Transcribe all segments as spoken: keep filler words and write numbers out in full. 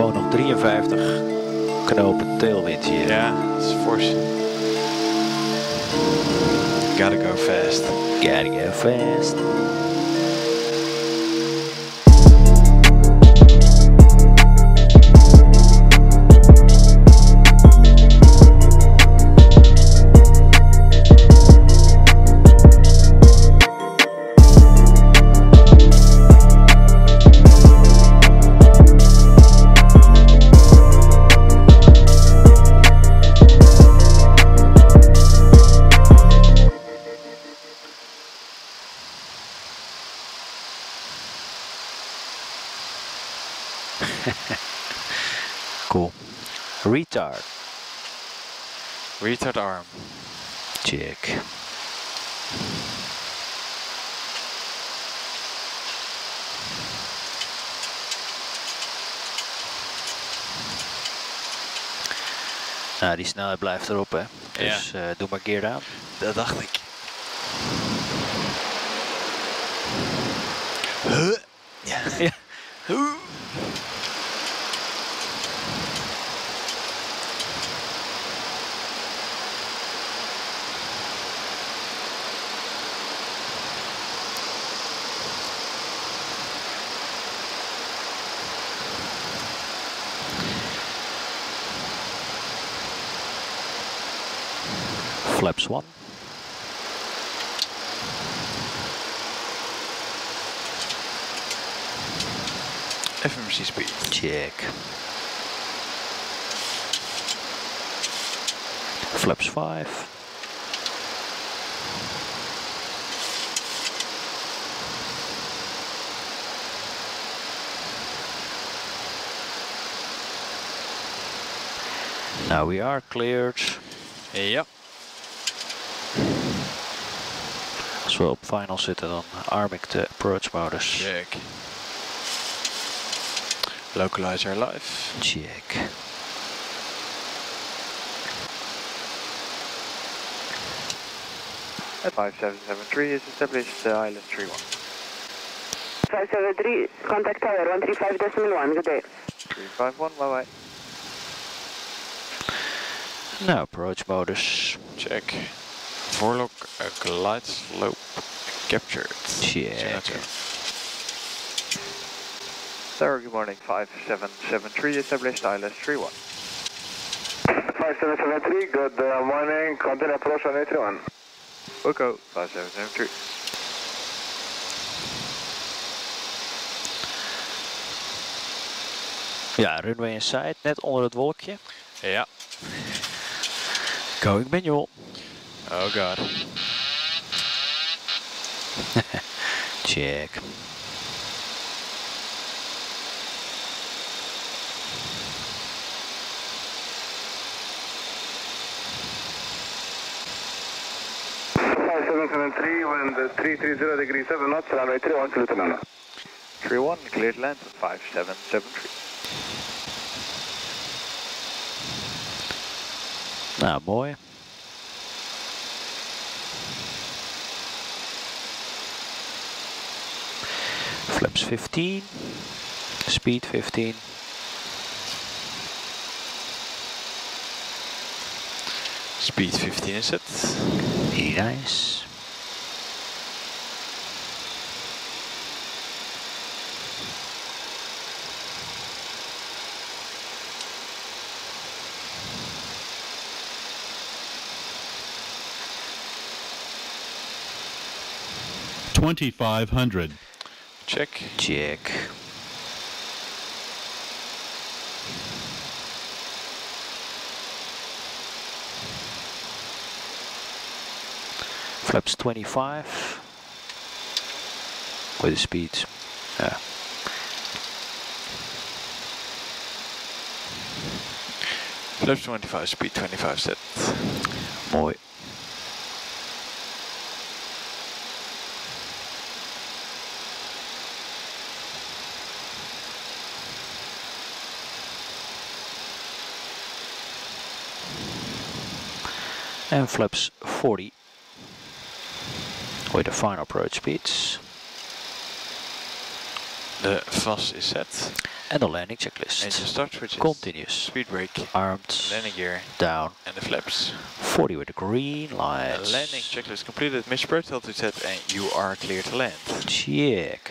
Oh, nog drieënvijftig knopen tailwind hier. Ja, dat is fors. Gotta go fast. Gotta go fast. Cool. Retard. Retard arm. Check. Nou, die snelheid blijft erop, hè. Dus ja. uh, doe maar gear aan. Dat dacht ik. Huh? Ja. Ja. Huh? Flaps one. F M C speed. Check. Flaps five. Now we are cleared. Ja. Als we op final zitten, dan arm ik de approach modus. Check. Localizer live. Check. At five seven seven three is established uh, I L S three one. five seven three, contact tower one three five decimal one, good day. three five one, bye bye. Nou, approach modus. Check. Voorlock uh, glide slope captured. Check. Sir, good morning. five seven seven three established I L S three one. five seven seven three, good uh, morning. Continue approach on eight three one. Oko five seven seven three. Ja, runway inside, net onder het wolkje. Ja. Going manual. Oh god. Check. five seven seven three, wind three three zero degrees seven knots, runway three one, salute Nana. three one, cleared land five seven seven three. Nou, mooi. Flaps fifteen. Speed fifteen. Speed fifteen is het. Nice. twenty-five hundred. Check. Check. Flaps twenty-five. With the speed. Yeah. Flaps twenty-five, speed twenty-five set. Mooi. And flaps forty with the final approach speeds. De V A S is set. En de landing checklist. Engine start switches. Continuous. Speed brake. Armed. Landing gear. Down. And the flaps. forty with the green The lights. landing checklist completed. Mission approach altitude set and you are clear to land. Check.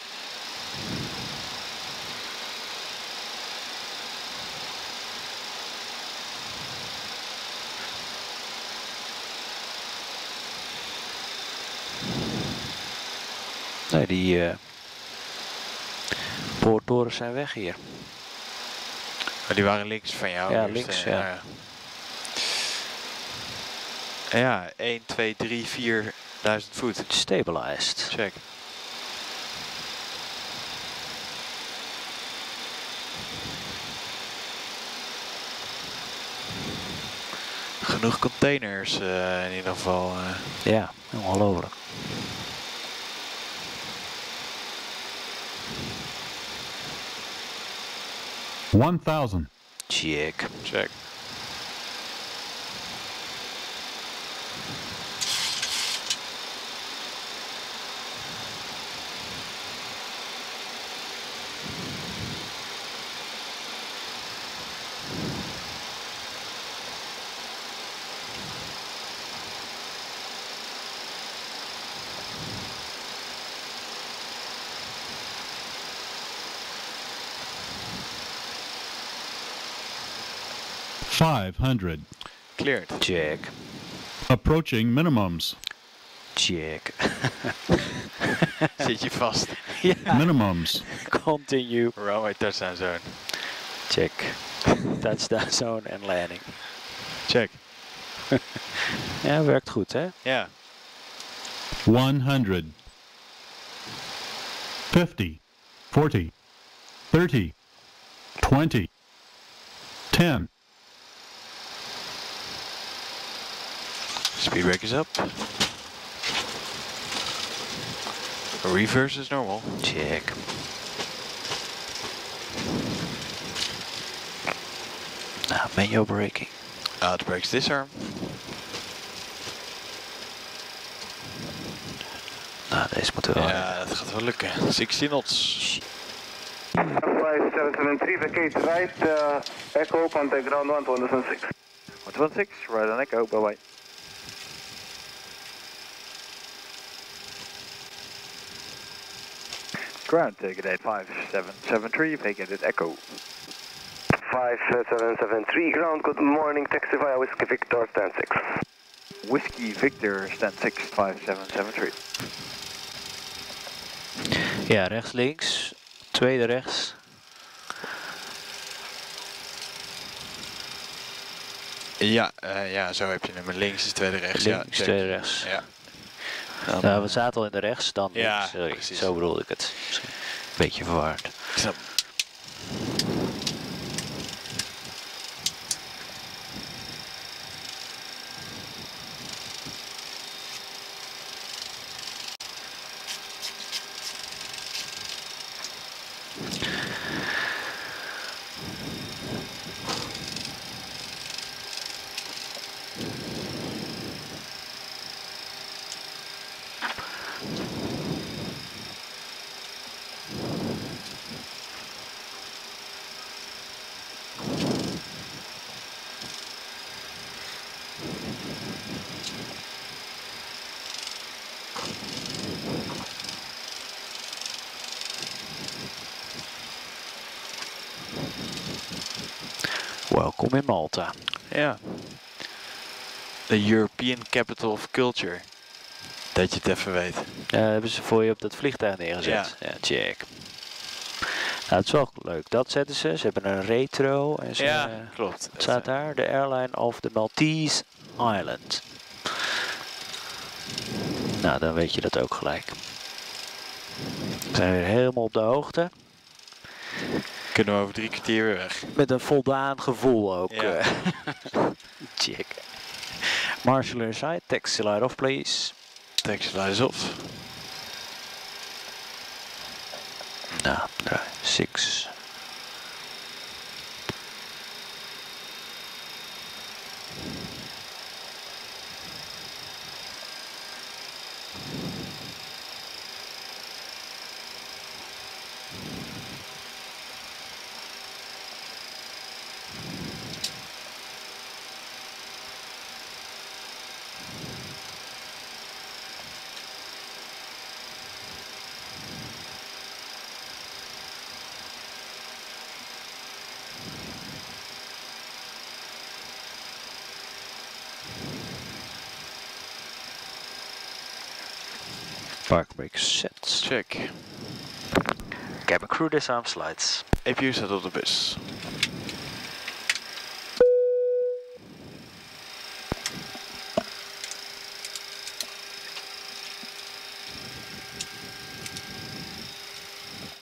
Nee, die uh, poorttorens zijn weg hier. Maar die waren links van jou. Ja, eerst, links, eh, ja. Ja, ja één, twee, drie, vier duizend voet. Stabilized. Check. Genoeg containers uh, in ieder geval. Uh. Ja, ongelooflijk. one thousand. Check. Check. five hundred. Cleared. Check. Approaching minimums. Check. Zit je vast. Ja. Minimums. Continue. Runway touchdown zone. Check. Touchdown zone en landing. Check. Ja, werkt goed hè? Ja. one hundred. fifty. forty. thirty. twenty. ten. Speed brake is up. Reverse is normal. Check. Nou, manual braking. Out brakes disarm. Nou, deze moeten we wel. Ja, dat gaat wel lukken. zestien knots. five seven seven three, vacate right, uh, echo, contact ground one two one six. one two one six, right on echo, bye bye. Ground, ticket eight five seven seven three, vacated echo. five seven seven three, ground, good morning, taxi via Whiskey Victor, stand six. Whiskey Victor, stand six five seven seven three. Ja, rechts, links. Tweede rechts. Ja, uh, ja, zo heb je hem. Links is tweede rechts. Links, ja, check. tweede rechts. Ja. Nou, we zaten al in de rechts, dan Ja, links. Sorry, precies. zo bedoelde ik het. Misschien een beetje verwaard. Ik snap. Welkom in Malta. Ja. De European Capital of Culture. Dat je het even weet. Ja, hebben ze voor je op dat vliegtuig neergezet. Ja, check. Nou, het is wel leuk. Dat zetten ze. Ze hebben een retro. En ze, Ja, eh, klopt. wat staat daar? De airline of the Maltese Island. Nou, dan weet je dat ook gelijk. We zijn weer helemaal op de hoogte. Kunnen we over drie kwartier weer weg. Met een voldaan gevoel ook. Ja. eh. Check. Marshall inside. Taxi light off, please. Taxi light is off. Nou, draai. Six. Park brake set. Check. Cabin crew disarm slides. A P U staat op de bus.